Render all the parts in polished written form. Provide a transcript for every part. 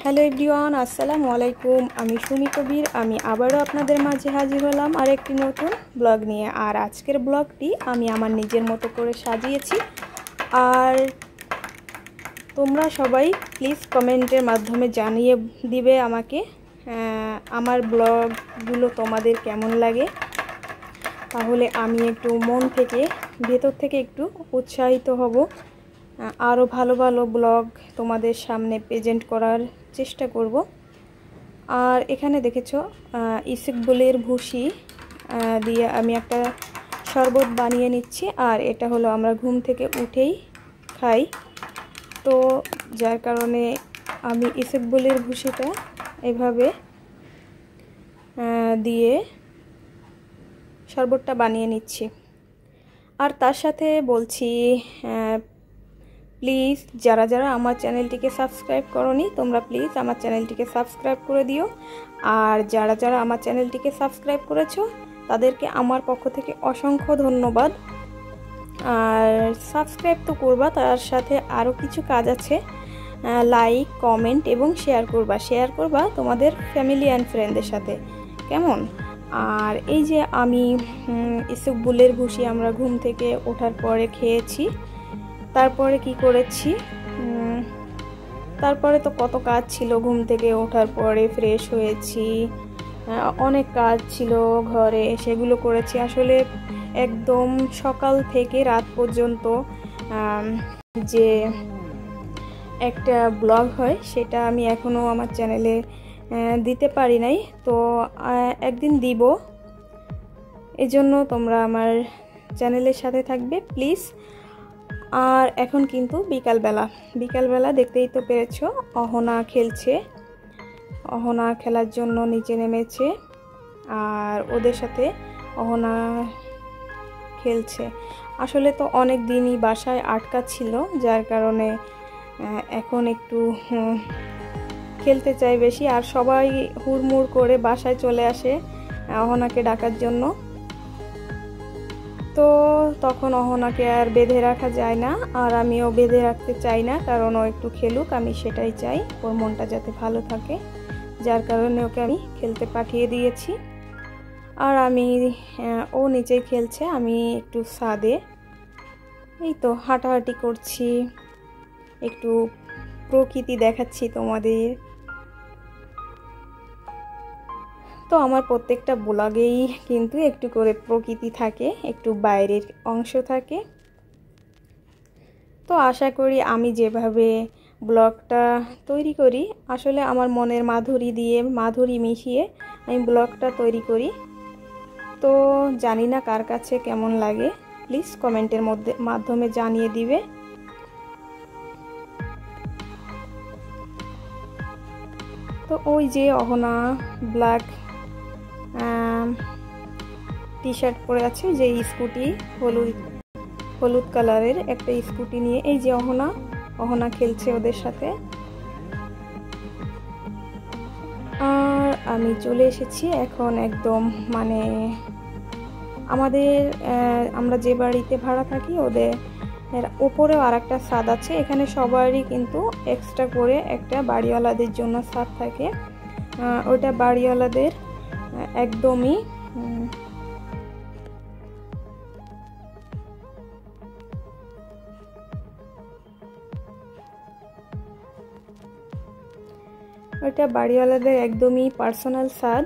Hello everyone, আসসালামু আলাইকুম। আমি সুমি কবির। আমি আবারও আপনাদের মাঝে হাজির হলাম আরেকটি নতুন ব্লগ নিয়ে। আর আজকের ব্লগটি আমি আমার নিজের মতো করে সাজিয়েছি। আর তোমরা সবাই প্লিজ কমেন্টের মাধ্যমে জানিয়ে দিবে আমাকে আমার ব্লগগুলো তোমাদের কেমন লাগে। তাহলে আমি একটু মন থেকে ভেতর থেকে একটু উৎসাহিত হব, আরও ভালো ভালো ব্লগ তোমাদের সামনে প্রেজেন্ট করার চেষ্টা করব। আর এখানে দেখেছো ইসবগুলের ভুসি দিয়ে আমি একটা শরবত বানিয়ে নিচ্ছি। আর এটা হলো আমরা ঘুম থেকে উঠেই খাই, তো যার কারণে আমি ইসবগুলের ভুসিটা এভাবে দিয়ে শরবতটা বানিয়ে নিচ্ছি। আর তার সাথে বলছি প্লিজ যারা যারা আমার চ্যানেলটিকে সাবস্ক্রাইব করোনি তোমরা প্লিজ আমার চ্যানেলটিকে সাবস্ক্রাইব করে দিও। আর যারা যারা আমার চ্যানেলটিকে সাবস্ক্রাইব করেছো তাদেরকে আমার পক্ষ থেকে অসংখ্য ধন্যবাদ। আর সাবস্ক্রাইব তো করবা, তার সাথে আরও কিছু কাজ আছে, লাইক কমেন্ট এবং শেয়ার করবা তোমাদের ফ্যামিলি অ্যান্ড ফ্রেন্ডদের সাথে, কেমন? আর এই যে আমি ইসবগুলের ভুসি আমরা ঘুম থেকে ওঠার পরে খেয়েছি। তারপরে কি করেছি, তারপরে তো কত কাজ ছিল, ঘুম থেকে ওঠার পরে ফ্রেশ হয়েছি, অনেক কাজ ছিল ঘরে, সেগুলো করেছি। আসলে একদম সকাল থেকে রাত পর্যন্ত যে একটা ব্লগ হয় সেটা আমি এখনও আমার চ্যানেলে দিতে পারি নাই, তো একদিন দিব। এজন্য তোমরা আমার চ্যানেলের সাথে থাকবে প্লিজ। আর এখন কিন্তু বিকালবেলা দেখতেই তো পেরেছো, অহনা খেলছে। অহনা খেলার জন্য নিচে নেমেছে আর ওদের সাথে অহনা খেলছে। আসলে তো অনেক দিনই বাসায় আটকা ছিল, যার কারণে এখন একটু খেলতে চাই বেশি। আর সবাই হুড়মুড় করে বাসায় চলে আসে অহনাকে ডাকার জন্য, তো তখন অহনাকে আর বেঁধে রাখা যায় না। আর আমিও বেঁধে রাখতে চাই না, কারণ ও একটু খেলুক, আমি সেটাই চাই, ওর মনটা যাতে ভালো থাকে। যার কারণে ওকে আমি খেলতে পাঠিয়ে দিয়েছি। আর ও নিচেই খেলছে, আমি একটু ছাদে এই তো হাঁটাহাঁটি করছি, একটু প্রকৃতি দেখাচ্ছি তোমাদের। তো আমার প্রত্যেকটা ব্লগেই কিন্তু একটু করে প্রকৃতি থাকে, একটু বাইরের অংশ থাকে। তো আশা করি আমি যেভাবে ব্লগটা তৈরি করি, আসলে আমার মনের মাধুরী মিশিয়ে আমি ব্লগটা তৈরি করি। তো জানি না কার কাছে কেমন লাগে, প্লিজ কমেন্টের মাধ্যমে জানিয়ে দিবে। তো ওই যে অহনা ব্ল্যাক টি শার্ট পরে আছে, যে স্কুটি হলুদ কালারের একটা স্কুটি নিয়ে এই যে অহনা খেলছে ওদের সাথে। আর আমি চলে এসেছি এখন একদম আমরা যে বাড়িতে ভাড়া থাকি ওদের ওপরেও আর একটা ছাদ আছে। এখানে সবারই কিন্তু এক্সট্রা করে একটা বাড়িওয়ালাদের জন্য ছাদ থাকে, ওইটা বাড়িওয়ালাদের একদমই পার্সোনাল ছাদ।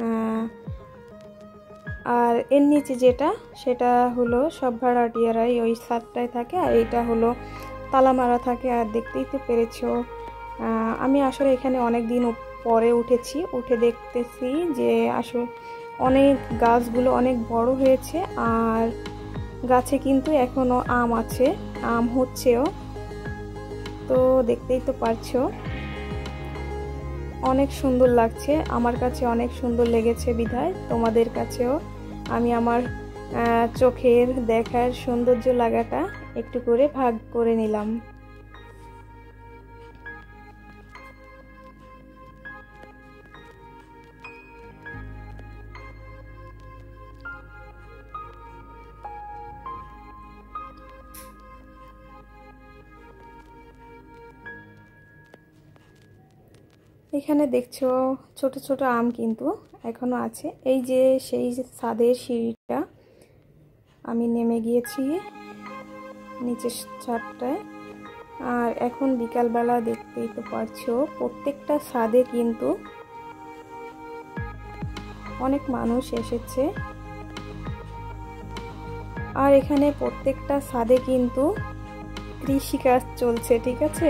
আর এর নিচে সেটা হলো সব ভাড়াটিয়ারাই ওই ছাদটায় থাকে, আর এটা হলো তালা মারা থাকে। আর দেখতেই তো পেরেছো আমি আসলে এখানে অনেক দিন পরে উঠে দেখতেছি যে আসলে গাছগুলো অনেক বড় হয়েছে, আর গাছে কিন্তু এখনো আম আছে, আম হচ্ছেও। তো দেখতেই তো পারছো অনেক সুন্দর লাগছে, আমার কাছে অনেক সুন্দর লেগেছে বিধায় তোমাদের কাছেও আমি আমার চোখের দেখার সৌন্দর্য লাগাটা একটু করে ভাগ করে নিলাম। এখানে দেখছো ছোট ছোট আম কিন্তু এখনো আছে। এই যে সেই ছাদের সিঁড়িটা আমি নেমে গিয়েছি নিচের ছাদটায়। আর এখন বিকালবেলা দেখতেই তো পারছো প্রত্যেকটা ছাদে কিন্তু অনেক মানুষ এসেছে। আর এখানে প্রত্যেকটা ছাদে কিন্তু কৃষিকাজ চলছে, ঠিক আছে।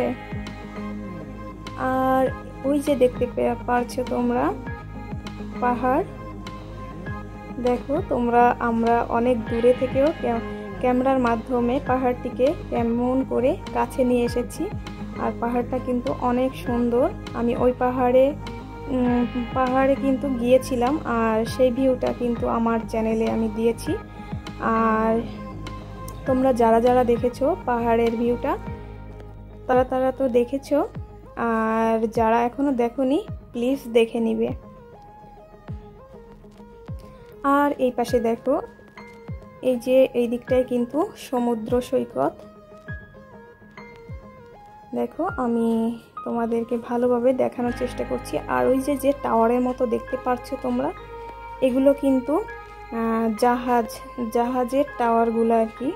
আর ওই যে দেখতে পারছো তোমরা পাহাড়, দেখো তোমরা, আমরা অনেক দূরে থেকেও ক্যামেরার মাধ্যমে পাহাড়টিকে কেমন করে কাছে নিয়ে এসেছি। আর পাহাড়টা কিন্তু অনেক সুন্দর। আমি ওই পাহাড়ে কিন্তু গিয়েছিলাম, আর সেই ভিউটা কিন্তু আমার চ্যানেলে আমি দিয়েছি। আর তোমরা যারা যারা দেখেছো পাহাড়ের ভিউটা তারা তো দেখেছো, আর যারা এখনো দেখোনি প্লিজ দেখে নিবে। আর এই পাশে দেখো, এই যে এই দিকটায় কিন্তু সমুদ্র সৈকত। দেখো আমি তোমাদেরকে ভালোভাবে দেখানোর চেষ্টা করছি। আর ওই যে টাওয়ারের মতো দেখতে পাচ্ছ তোমরা, এগুলো কিন্তু জাহাজের টাওয়ারগুলো আর কি।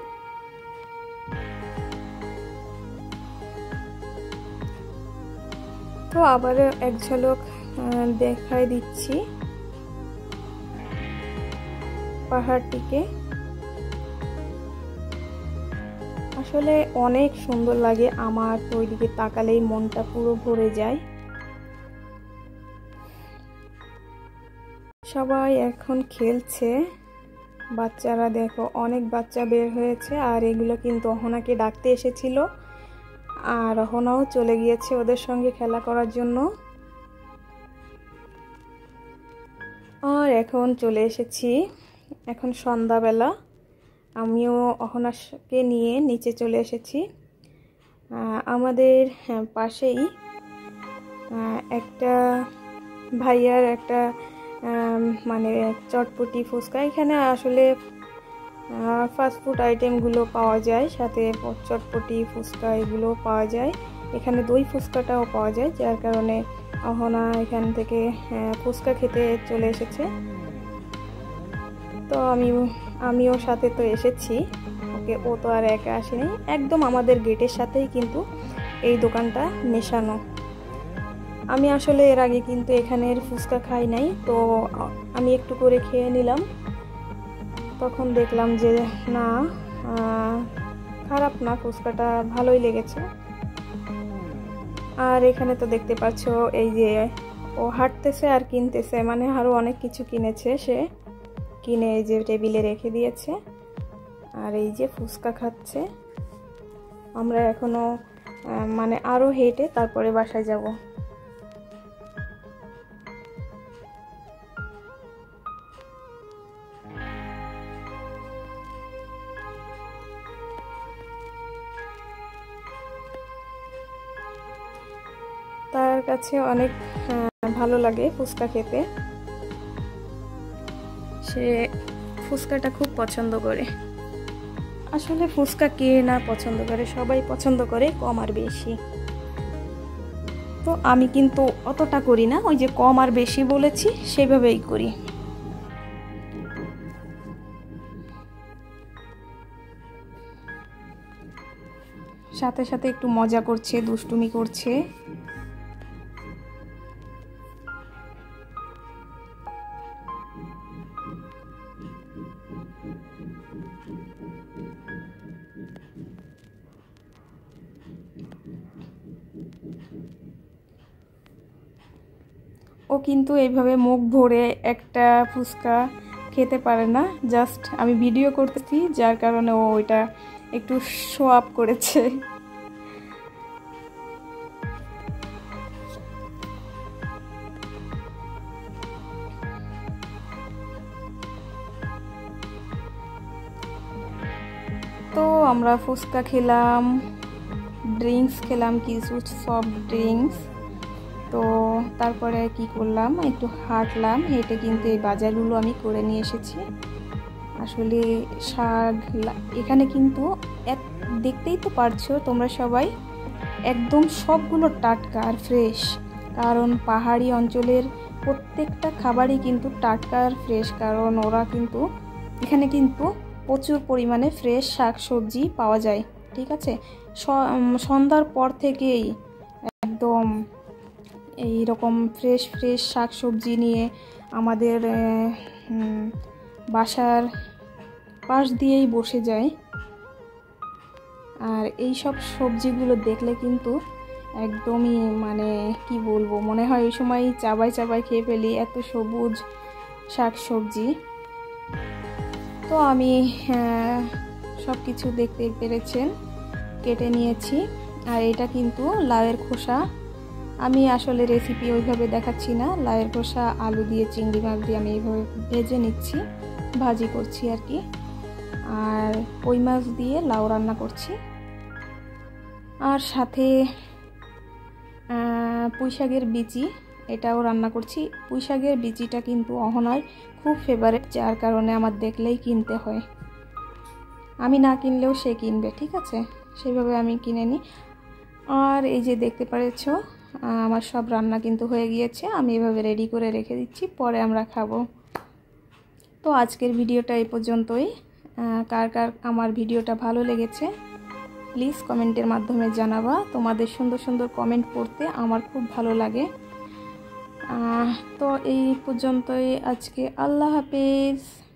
তো আবার এক ঝলক দেখাই দিচ্ছি পাহাড়টিকে। আসলে অনেক সুন্দর লাগে আমার, তো ওইদিকে তাকালেই মনটা পুরো ভরে যায়। সবাই এখন খেলছে, বাচ্চারা দেখো অনেক বাচ্চা বের হয়েছে। আর এগুলো কিন্তু অহনাকে ডাকতে এসেছিল, আর অহনাও চলে গিয়েছে ওদের সঙ্গে খেলা করার জন্য। আর এখন চলে এসেছি, এখন সন্ধ্যাবেলা, আমিও অহনাকে নিয়ে নিচে চলে এসেছি। আমাদের পাশেই একটা ভাইয়ার একটা মানে চটপটি ফুচকা, এখানে আসলে ফাস্টফুড আইটেমগুলো পাওয়া যায়, সাথে চটপটি ফুচকা এগুলো পাওয়া যায়। এখানে দই ফুচকাটাও পাওয়া যায়, যার কারণে অহনা এখান থেকে ফুচকা খেতে চলে এসেছে। তো আমিও সাথে তো এসেছি, ওকে, ও তো আর একা আসেনি। একদম আমাদের গেটের সাথেই কিন্তু এই দোকানটা মেশানো। আমি আসলে এর আগে কিন্তু এখানের ফুচকা খাই নাই, তো আমি একটু করে খেয়ে নিলাম। তখন দেখলাম যে না, খারাপ না, ফুচকাটা ভালোই লেগেছে। আর এখানে তো দেখতে পাচ্ছ এই যে ও হাঁটতেছে আর কিনতেছে, মানে আরো অনেক কিছু কিনেছে সে, কিনে এই যে টেবিলে রেখে দিয়েছে। আর এই যে ফুচকা খাচ্ছে। আমরা এখনো মানে আরো হেঁটে তারপরে বাসায় যাব। তার কাছে অনেক ভালো লাগে ফুচকা খেতে, সে ফুচকাটা খুব পছন্দ করে। আসলে ফুচকা কে না পছন্দ করে, সবাই পছন্দ করে, কম আর বেশি। তো আমি কিন্তু অতটা করি না, ওই যে কম আর বেশি বলেছি সেইভাবেই করি। সাথে সাথে একটু মজা করছে, দুষ্টুমি করছে। ও কিন্তু এইভাবে মুখ ভরে একটা ফুচকা খেতে পারে না, জাস্ট আমি ভিডিও করতেছি যার কারণে ও ওইটা একটু শো আপ করেছে। তো আমরা ফুচকা খেলাম, ড্রিঙ্কস খেলাম, কিছু সফট ড্রিঙ্কস। তো তারপরে কি করলাম, একটু হাঁটলাম, হেঁটে কিন্তু এই বাজারগুলো আমি করে নিয়ে এসেছি। আসলে শাক এখানে কিন্তু দেখতেই তো পারছো তোমরা সবাই, একদম সবগুলো টাটকা আর ফ্রেশ। কারণ পাহাড়ি অঞ্চলের প্রত্যেকটা খাবারই কিন্তু টাটকা আর ফ্রেশ, কারণ ওরা কিন্তু এখানে কিন্তু প্রচুর পরিমাণে ফ্রেশ শাক সবজি পাওয়া যায়। ঠিক আছে, সন্ধ্যার পর থেকেই একদম এই রকম ফ্রেশ ফ্রেশ শাক সবজি নিয়ে আমাদের বাসার পাশ দিয়েই বসে যায়। আর এই সব সবজিগুলো দেখলে কিন্তু একদমই মানে কি বলবো, মনে হয় ওই সময় চাবাই চাবাই খেয়ে ফেলি, এত সবুজ শাক সবজি। তো আমি সব কিছু দেখতে পেরেছেন, কেটে নিয়েছি। আর এটা কিন্তু লাউয়ের খোসা। আমি আসলে রেসিপি ওইভাবে দেখাচ্ছি না, লাউয়ের খোসা আলু দিয়ে চিংড়ি মাছ দিয়ে আমি এইভাবে ভেজে নিচ্ছি, ভাজি করছি আর কি। আর কই মাছ দিয়ে লাউ রান্না করছি। আর সাথে পুঁই শাকের বিচি, এটাও রান্না করছি। পুঁই শাকের বিচিটা কিন্তু অহনার খুব ফেভারিট, যার কারণে আমার দেখলেই কিনতে হয়। আমি না কিনলেও সে কিনবে, ঠিক আছে, সেইভাবে আমি কিনে নিই। আর এই যে দেখতে পাচ্ছ আমার সব রান্না কিন্তু হয়ে গিয়েছে, আমি এভাবে রেডি করে রেখে দিচ্ছি, পরে আমরা খাবো। তো আজকের ভিডিওটা এই পর্যন্তই। কার কার আমার ভিডিওটা ভালো লেগেছে প্লিজ কমেন্টের মাধ্যমে জানাবা। তোমাদের সুন্দর সুন্দর কমেন্ট পড়তে আমার খুব ভালো লাগে। তো এই পর্যন্তই আজকে, আল্লাহ হাফেজ।